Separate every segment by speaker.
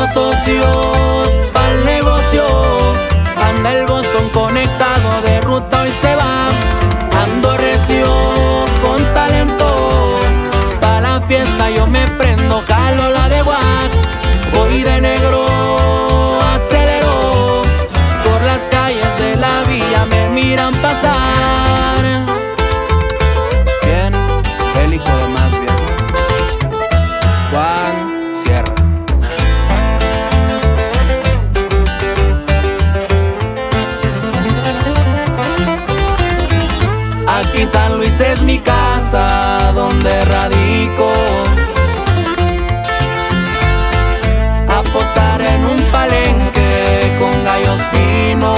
Speaker 1: Busco socios pa'l negocio. Anda el Boston conectado, de ruta hoy se va. Ando recio con talento, pa' la fiesta yo me prendo, jalo la de wax. Voy de negro, acelero, por las calles de la villa me miran pasar. Bien, el hijo de más viejo, Juan Sierra. Aquí San Luis es mi casa, donde radico. Apostar en un palenque con gallos finos.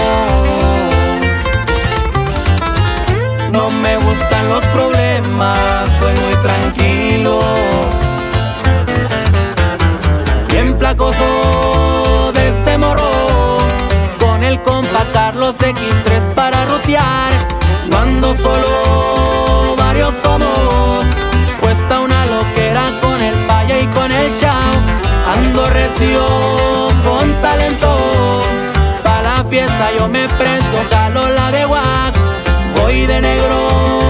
Speaker 1: No me gustan los problemas, soy muy tranquilo. Bien placoso de este morro, con el compa Carlos X3 para rutear. No ando solo, varios somos, cuesta una loquera con el Paya y con el Chao. Ando recio con talento, pa' la fiesta yo me presto, jalo la de wax. Voy de negro,